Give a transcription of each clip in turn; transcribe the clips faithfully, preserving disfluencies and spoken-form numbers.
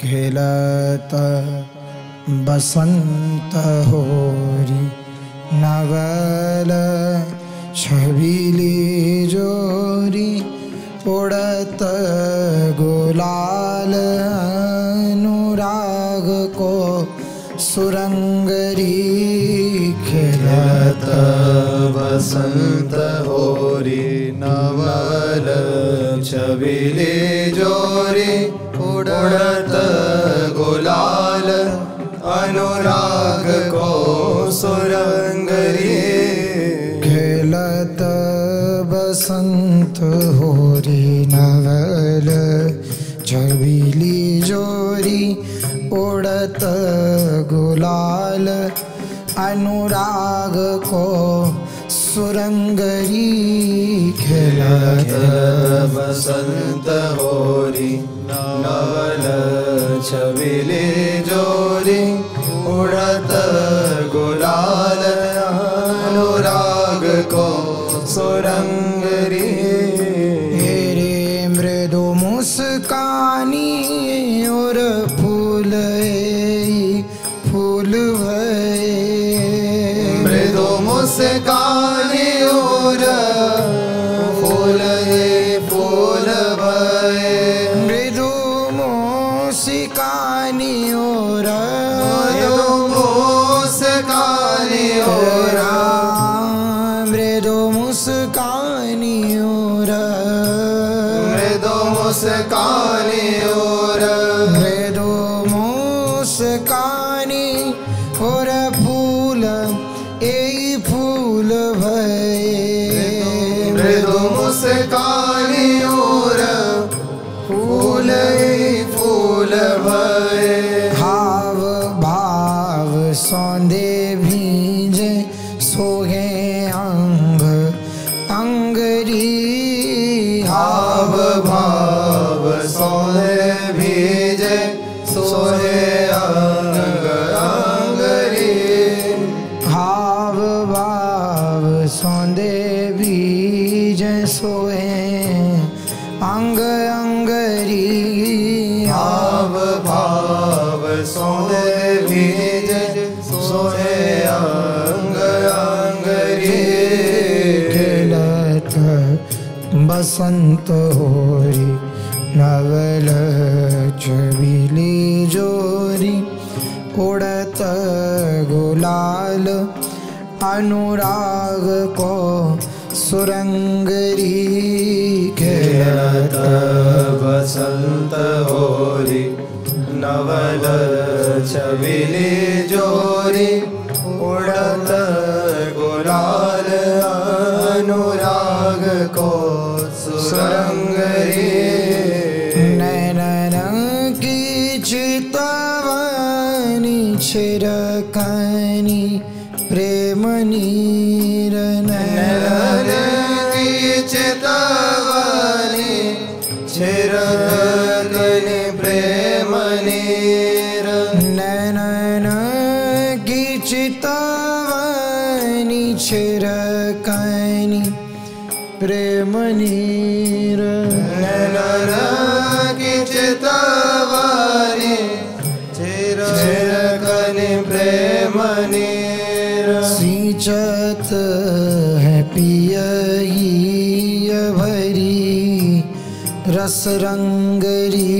खिलत बसंत होरी नवल छबीली जोरी उड़त गुलाल अनुराग को सुरंगरी खिलत बसंत होरी नवल छबीली जोरी उड़त गुलाल अनुराग को सुरंगरी खिलत बसंत होरी नवल छबीली जोरी उड़त गुलाल अनुराग को सुरंगरी खिलत बसंत होरी नवल छबीली जोरी उड़त गुलाल अनुराग को सुरंगरी तेरे मृदु मुस्कानी और फूल फूल भये मृदु मुस्कानी और फूल फूल भये मृदु मुस्कानी और मुस्कानी और मृदु मुस्कानी और मृदु मुस्कानी और मृदु मुस्कानी और फूल ए फूल भये मृदु मुस्कानी और फूल फूल भये हाव भाव सौंदे भीजे सोहे अंग अंगरी हाव भाव सोहे भीजे सोहे अंग अंगरी हाव भाव सौंदे भीजे सोहे अंग अंगरी हाव भाव सोहे भीजे सोहे अंग अंगरी खिलत बसंत होरी नवल छबीली जोरी उड़त गुलाल अनुराग को सुरंगरी खिलत बसंत होरी नवल छबीली जोरी उड़त गुलाल अनुराग को सुरंगरी नैनन की चितवानी छिरकानी प्रेम नीर नैनन की चितवानी छिरकानी प्रेम नीर नैनन की चितवानी छिरकानी प्रेम नीर नैनन की चितवानी छिरकानी प्रेम नीर सिंचत है पियही भरी रस रंगरी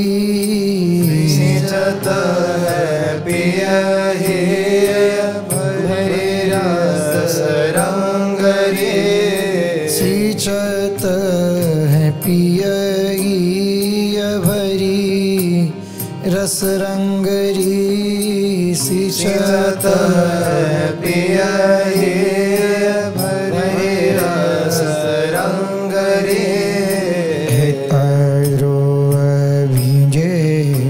सिंचत है पियही भरी रस रंगरी सिंचत है पियही भरी रस रंगरी सिंचत पियही भरी रस रंगरी ध्रुव भीजे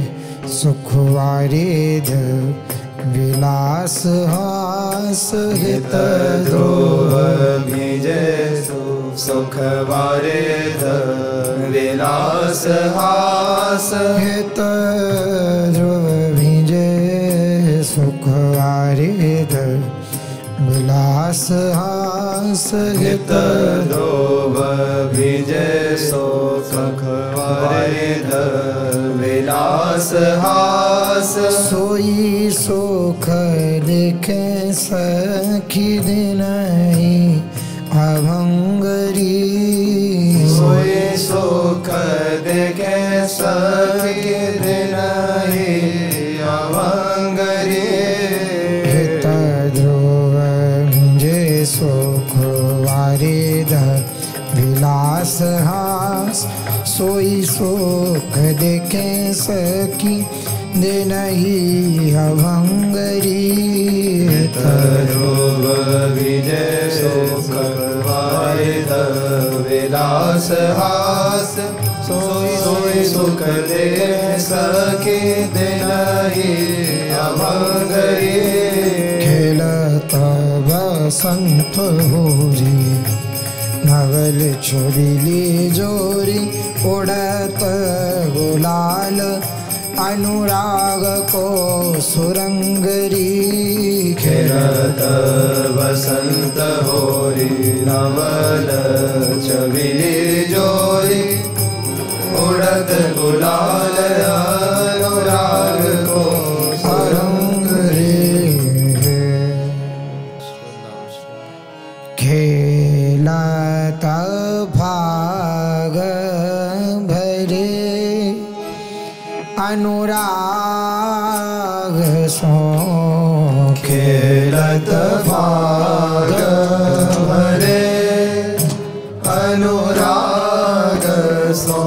सुखवारिद विलास हास हित ध्रुव भीजे सुख वारिद विलास हास हित ध्रुव भीजे सुखवारिद विलास हास हित ध्रुव भीजे सुख वारिद विलास विलास हास सोई सुख देखे सखी दिनहि अभंगरी सोई सुख देखे सखी दिनहि अभंगरी हित ध्रुव भिंजे सुख वारिध विलास हास सोई सुख देखे सखी दिनहि अभंगरी ध्रुव विजय सुख वारिध विलास हास सोई सोई सुख देखे सखी दिनहि अभंगरी खेलत बसंत होरी नवल छोरिली जोरी उड़त गुलाल अनुराग को सुरंगरी खेलत बसंत होरी नवल छबिली जोरी उड़त गुलाल अनुराग को सुरंगरी खेलत भाग भरे अनुराग सो खेलत भाग भरे अनुराग सो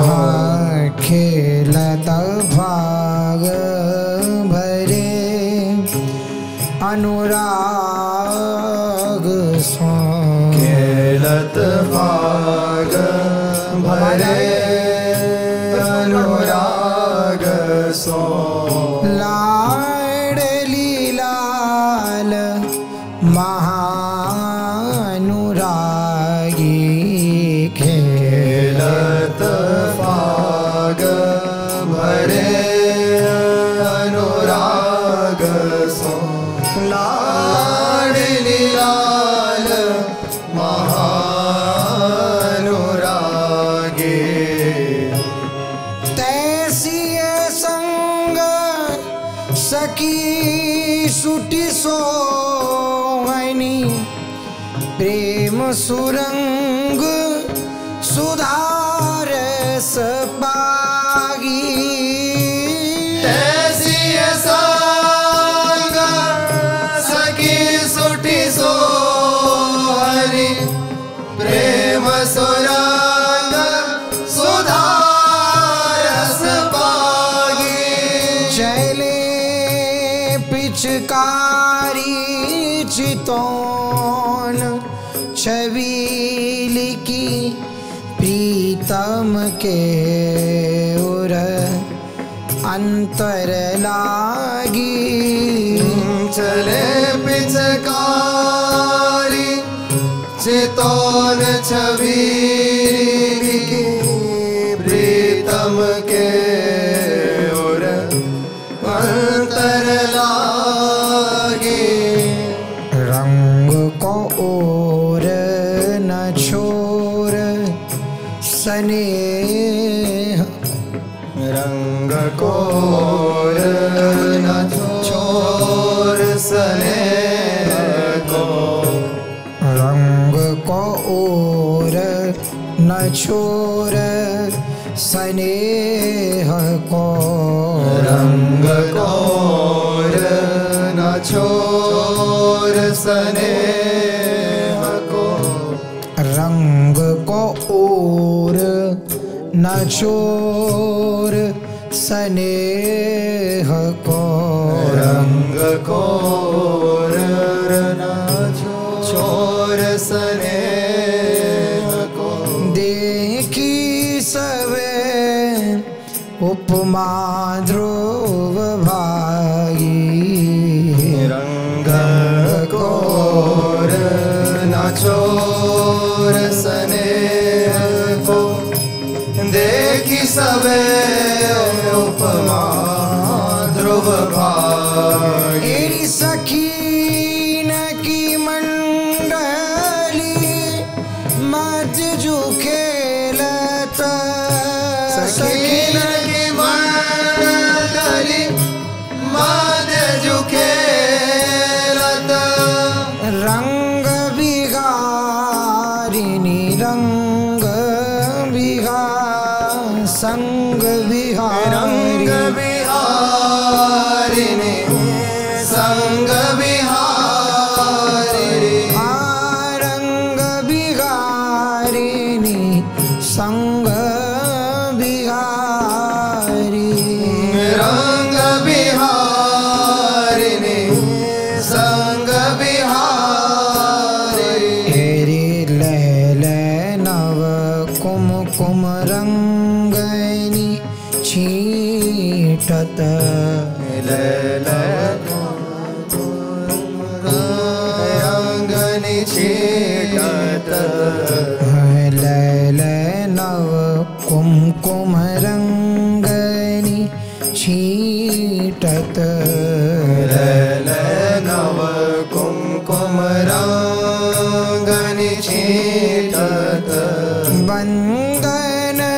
खेलत भाग भरे अनुराग सो खेलत भाग भरे अनुराग सो लाडली लाल महानुरागी खेलत भाग भरे अनुराग सो लाडली लाल महानुरागी तैसी संग सखी सुटी सोहनी प्रेम सुरंग सुधारस पागी ऐसी संग सखी सुटी सोहनी प्रेम सुरंग सुधारस पागी चले पिचकारी चितौन छबीली की प्रीतम के उर अंतर लागी चले पिचकारी चितौन छबीली की प्रीतम के उर अंतर लागी रंग को और न छोर स्नेह रंग को न छोर स्नेह को रंग को और न छोर स्नेह को रंग को न छोर स्नेह को रंग को और न छोर स्नेह को रंग को न छोर स्नेह को देखी सवे उपमा ध्रुव भागी रंग को न छोर स्नेह को देखी सबे उपमा ध्रुव भागी एरी सखीन की मंडली मज जो खेलत सखीन की मंडली रंग बिहारिणी संग बिहारी हेरी लैल नव कुमकुम रंगनी छीटत रंगनी छीटत लैल नव कुमकुम रंगनी छीटत लैल नव कुमकुम रंगनि छीटत बंदन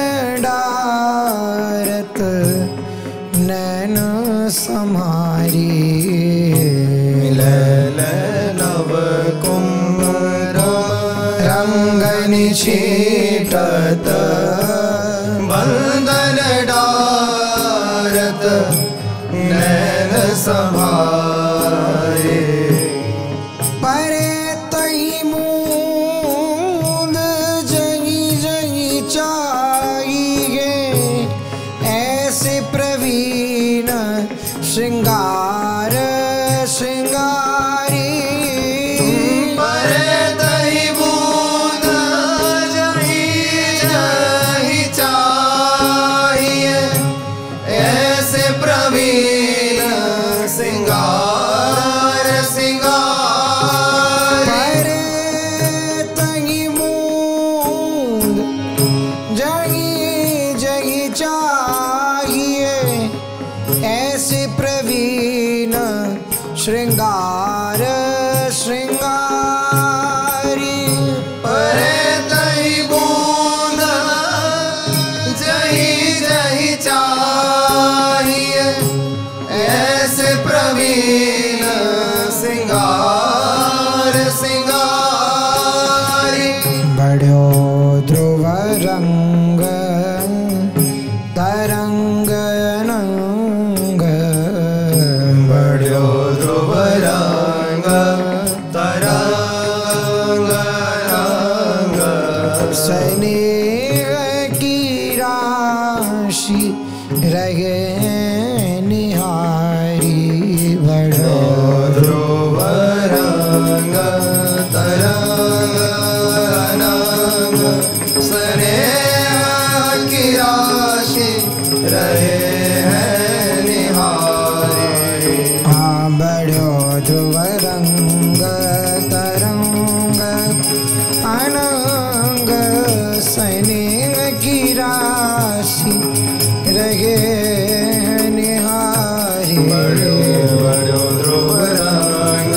डारत नैन समारी लैल नव कुमकुम रंगनि छीटत बंदन डारत नैन समारे परे तई मूंद जगी जगी चाहिए ऐसे प्रवीण श्रृंगार श्रृंगारी परे तई मूंद जगी जगी चाहिए ऐसे प्रवीण सिंगार सिंगार परे तई मूंद जगी जगी चाहिए ऐसे प्रवीण श्रृंगार श्रृंगारी परे तई बूंद जही जही चाहिए ऐसे प्रवीण सिंगार सिंगारी बड़ो ध्रुव रंग तरंग नंग बड़ो ध्रुव रंग तरंग रंग स्नेह की राशि रहे निहारी बड़ो ध्रुव रंग तरंग रंग स्नेह की राशि रहे हैं निहारे हाँ बड़ो ध्रुव रंग तरंग अनंग स्नेह की राशि रहे निहारी बड़ो बड़ो ध्रुव रंग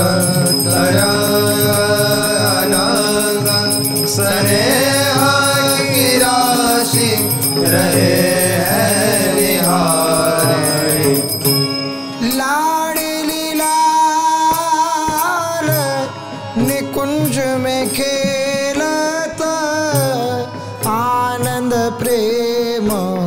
तरंग स्नेह की राशि रहे हैं निहारे लाडली लाल निकुंज में खेलत आनंद प्रेम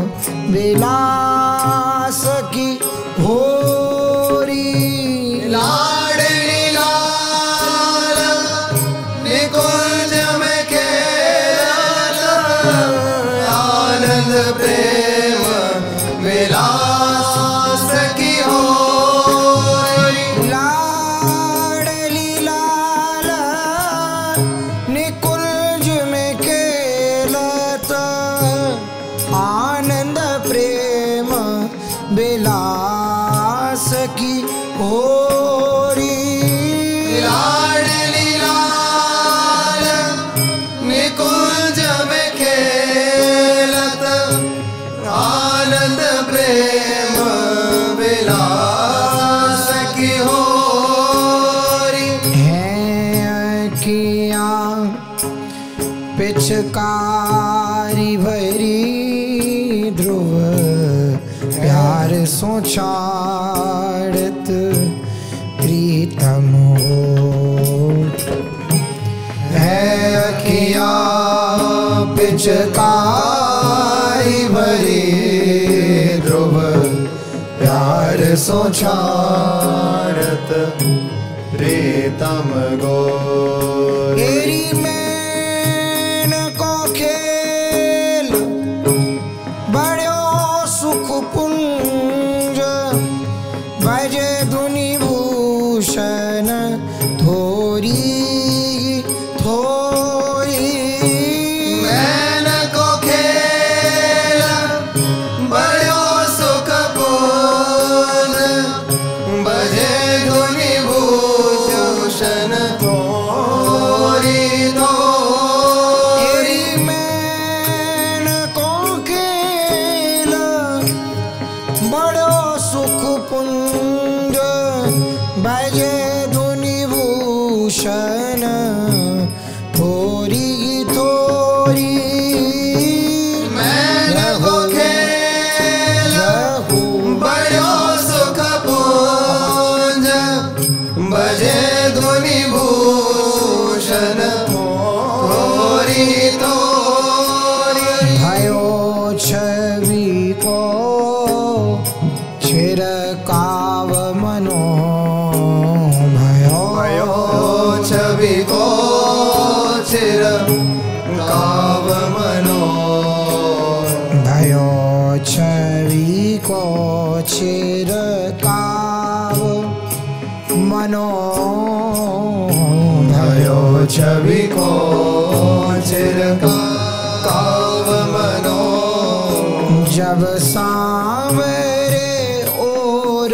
विलास की होरी लाडली लाल निकुंज में खेलत आनंद प्रेम विलास की होरी लाडली लाल निकुंज में खेलत आनंद प्रेम विलास की होरी लाडली लाल निकुंज में खेलत आनंद प्रेम विलास की होरी हैं किया पिचकारी भरी ध्रुव प्यार सोचाड़त प्रीतम ओठ है अखिया पिचकारी भरी ध्रुव प्यार सोचाड़त प्रीतम गो एरी मैन को खेल बड़ो सुख पुंज थोरी थोरी मैन को खेल बड़ो सुख पूर्ण बजे धुनि भूषण थोरी थोरी मैन को खेल बड़ो सुख पुंज बजे धुनि भूषण थोरी थोरी मैन को खेल बड़ो सुख पूंज बजे धुनि भूषण थोरी थोरी भयो छवि को छिरकाव मनो भयो छवि को चिर काव मनो भयो छवि को छिरकाव मनो भयो छवि को चिर काव मनो जब सांवरे और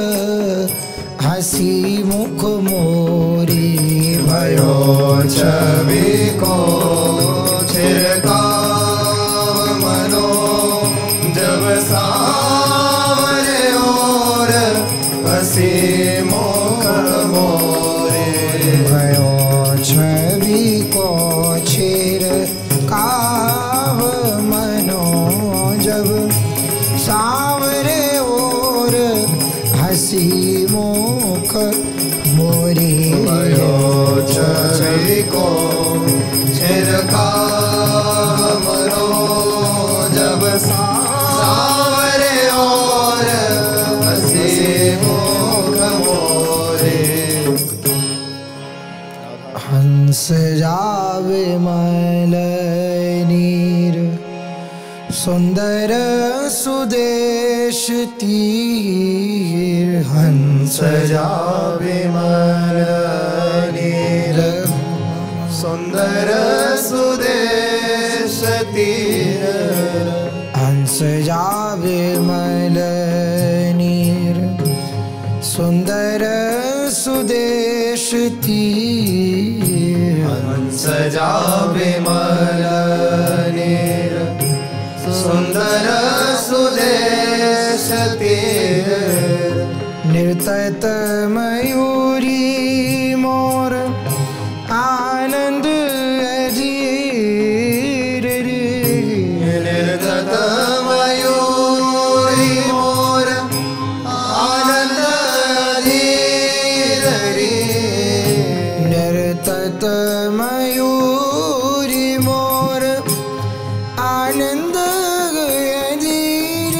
हंसी मुख मोरी भयो छवि को चिर काव मनो जब सावरे और हसी मुख मोरे भयो छवि को छिर काव मनो जब सांवरे और हंसी मुख मोरी भयो छवि को छिरकाव मनो जब सावरे और हसी मुख मोरे हंस जावे मल नीर सुंदर सुदेश तीर हंस सजावे मन नीर सुंदर सुदेश तीर हंस जावे मल नीर सुंदर सुदेश तीर हंस जावे मन नीर सुंदर सुदेश तीर निर्तत मयूरी मोर आनंद अजीर निर्गत मयूरी मोर आनंद अधीर निर्तत मयूरी मोर आनंद अजीर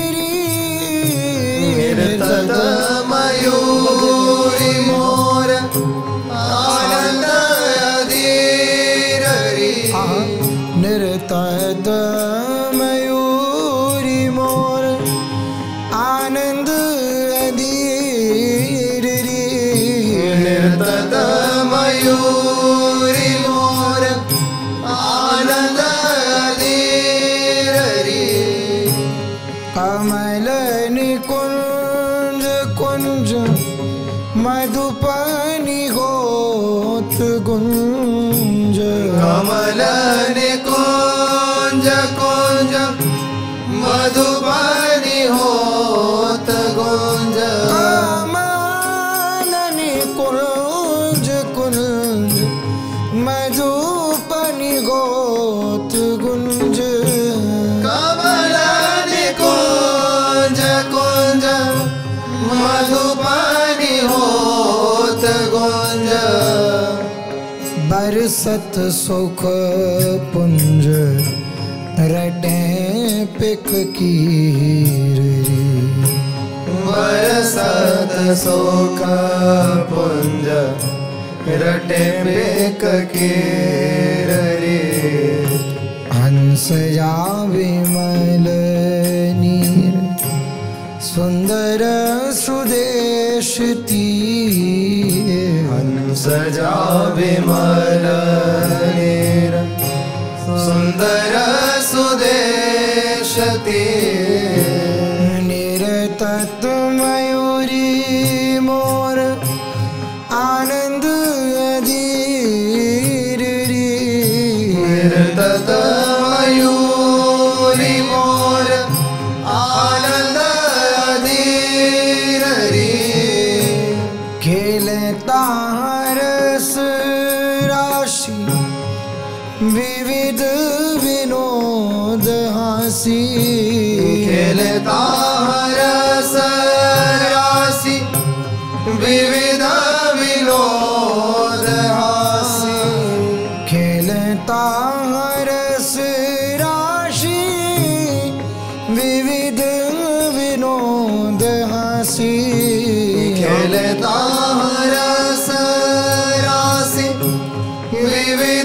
निर्तत मयूरी मोर आनंद अधीर निर्तत मयूरी मोर आनंद अधीर निर्तत मयूरी मोर आनंद अधीर कमल निकुंज कुंज मधुपनि होत गुंज कमल निकुंज कुंज मधुबनी होत गुंज कमल निकुंज कुंज मधुपनि होत गुंज कमल निकुंज कुंज मधुबनी होत गुंज बरसत सुख पुंज रटे पिक कीर बरसत सुख पुंज रटे पिक कीर हंस जावे मल नीर सुंदर सुदेश तीर हंस सजा विमल नीर सुंदर सुदेश तीर निरतत मयूरी मोर आनंद अधीर रे निरतत मयूरी मोर आनंद अधीर रे खेलता रस राशि विविध विनोद हासी खेलता रस राशि विविध विनोद हासी खेलता रस राशि विविध विनोद हासी खेलता रस राशि विविध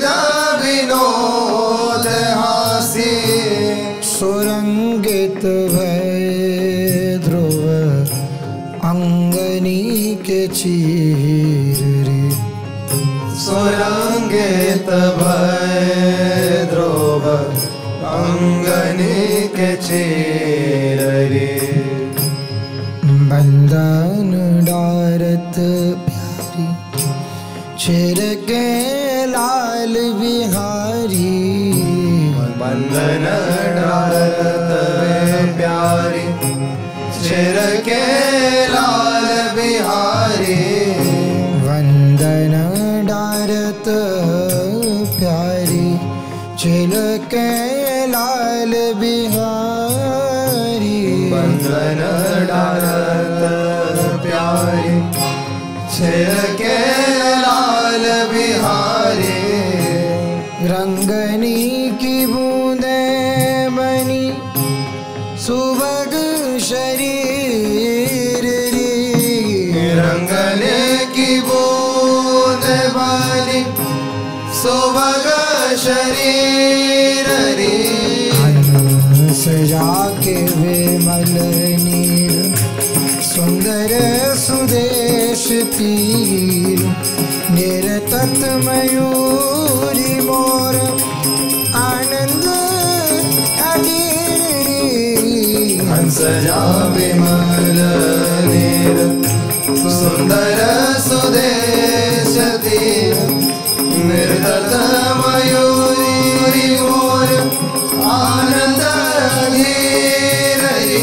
विनोद हासी सुरंगित भय ध्रुव अंगनी के चीर रे सुरंगित भय ध्रुव अंगनी के चीर रे बंधन डारत प्यारी चिर के लाल बिहारी बंधन डारत प्यारी चिर के लाल बिहारी वंदन डारत प्यारी चिर के लाल बिहारी बंधन डारत प्यारी चिर के लाल बिहारी रंगनी की बूंदे बनी सुबग शरीर रे रंगने की बूंद वाली सुबग शरीर रे सजा के विमल नीर सुंदर सुदेश तीर निरतत मयूरी मोर आनंद अधीर सजा विमल नीर सुंदर सुदेश तीर निर्दत मयूरी मोर आनंद अधीर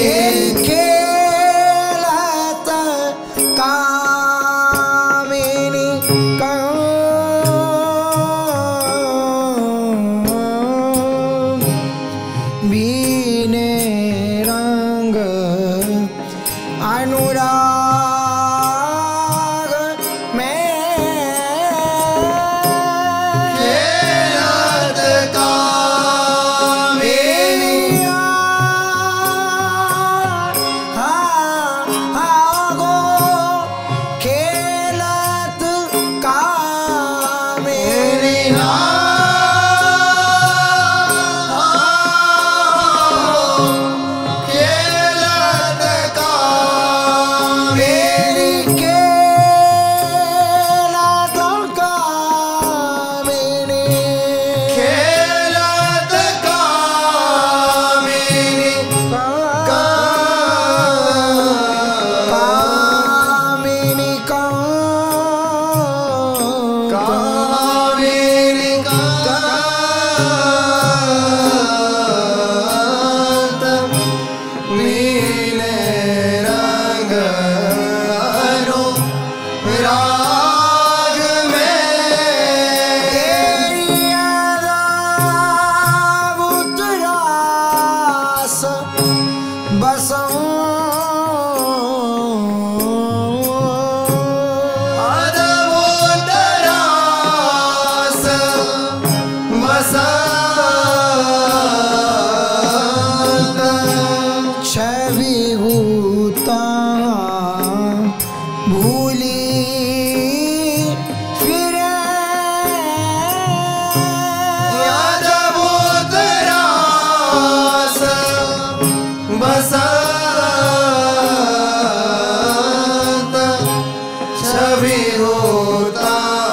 खेलत कामिनी बीने रंग अनुराग में खेलत कामिनी खेलत कामिनी खेलत कामिनी खेलत कामिनी खेलत कामिनी कामिनी कामिनी कांत नीले रंग अनुराग में उत्तरास बसों अदभुतरास बसंत छवि भूता भूली फिरे अदभुतरास बसंत छवि होता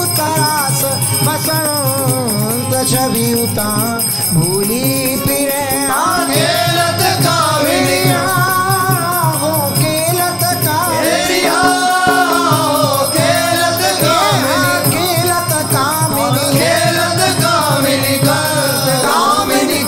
तरास बसंत छवि उता भूली फिरे खेलत कामिनी हो खेलत कामिनी खेलत कामिनी खेलत कामिनी खेलत कामिनी कामिनी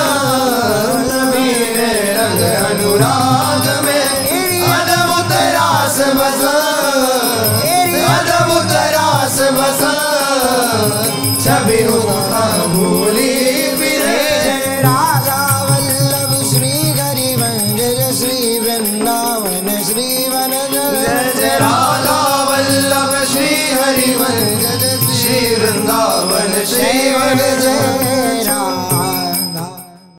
मेरे रंग अनुराग में अद्भुत रास बसा अद्भुत रास बसा छवि उता भूली फिरे राधा वल्लभ श्री हरिवंश श्री वृंदावन श्री वन जय जय राधा वल्लभ श्री हरिवंश